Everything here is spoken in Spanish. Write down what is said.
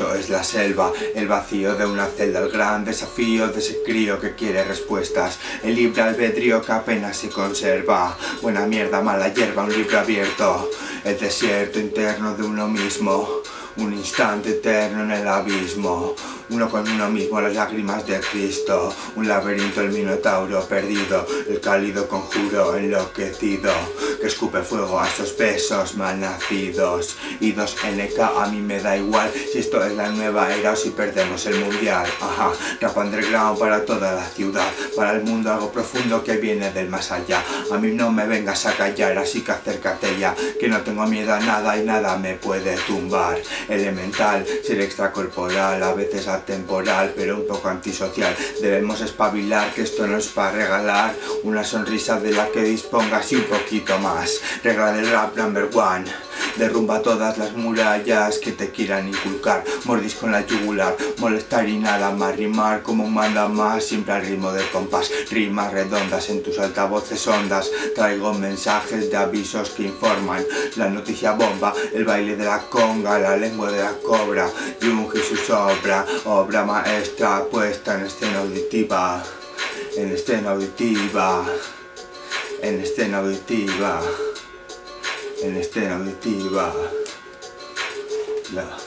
Esto es la selva, el vacío de una celda, el gran desafío de ese crío que quiere respuestas, el libre albedrío que apenas se conserva, buena mierda, mala hierba, un libro abierto, el desierto interno de uno mismo, un instante eterno en el abismo, uno con uno mismo, las lágrimas de Cristo, un laberinto, el minotauro perdido, el cálido conjuro enloquecido, que escupe fuego a esos besos malnacidos. Y 2NK, a mí me da igual si esto es la nueva era o si perdemos el mundial. Ajá, rap underground para toda la ciudad, para el mundo algo profundo que viene del más allá. A mí no me vengas a callar, así que acércate ya, que no tengo miedo a nada y nada me puede tumbar. Elemental, ser extracorporal, a veces atemporal, pero un poco antisocial. Debemos espabilar, que esto no es para regalar una sonrisa de la que dispongas y un poquito más. Regla del rap number one: derrumba todas las murallas que te quieran inculcar, mordis con la yugular, molestar y nada más, rimar como un manda más, siempre al ritmo del compás, rimas redondas en tus altavoces ondas, traigo mensajes de avisos que informan, la noticia bomba, el baile de la conga, la lengua de la cobra, Jung y su obra maestra puesta en escena auditiva, en escena auditiva, en escena auditiva, en escena auditiva.